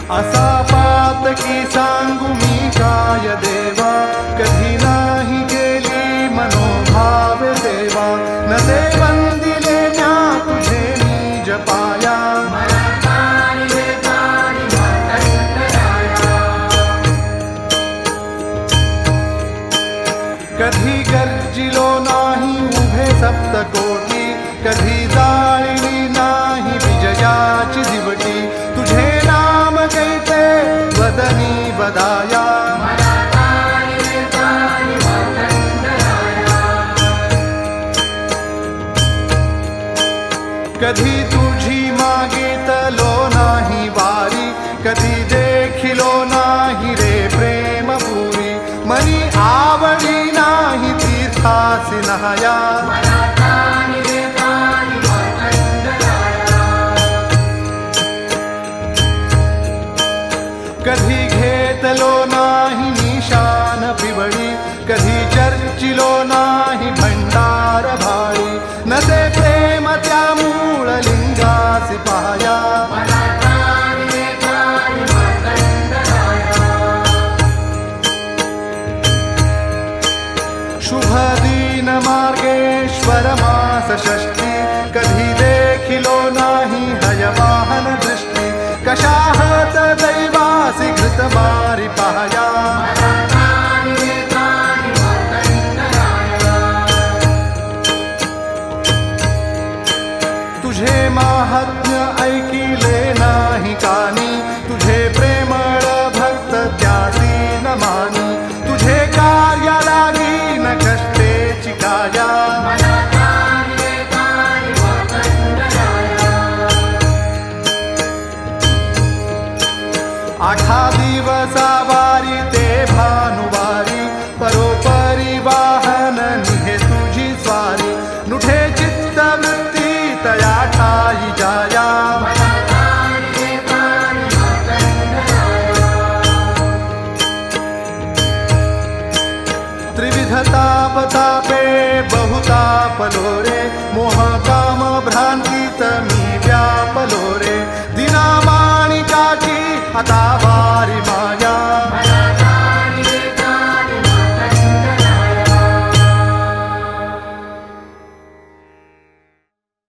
असा पातकी सांगू मी काय देवा, कधी नाही केली मनोभाव देवा, नसे वंदिले म्या तुझे निज पाया, कधी गर्जिलो नाही उभे सप्तकोटी, कधी जाळली नाही विजयाची दिवटी, तुझे नाम कैते वदनी बदाया, कधी तुझी मागितलो नाही वारी, कधी देखिलो नाही रे प्रेमपुरी, मनी आवडी नाही तीर्थासी नहाया, कधी घेतलो नाही निशान पिवळी, कधी चर्चिलो नाही भंडार भाळी, नसे प्रेम त्या मूळ लिंगासी पाया, शुभ दिन मार्गेश्वर मास षष्ठी, कधी देखिलो नाही हयवाहन दृष्टी, कशाहत दैवासी घृत मारी पाया, तुझे माहात्म्य ऐकिले नाही कानी, तुझे प्रेमळ भक्त त्यासी न मानी, तुझे कार्या लागी न कष्टेची काया, आठा दिवसा वारी ते भानुवारी, परोपरी वाहन निहे तुझी स्वारी, नुठे चित्त वृत्ती तया ठाई जाया, त्रिविध ताप तापे बहुतापलो रे, मोह काम भ्रांतीत मी व्यापलो रे, दिना माणिकाची आता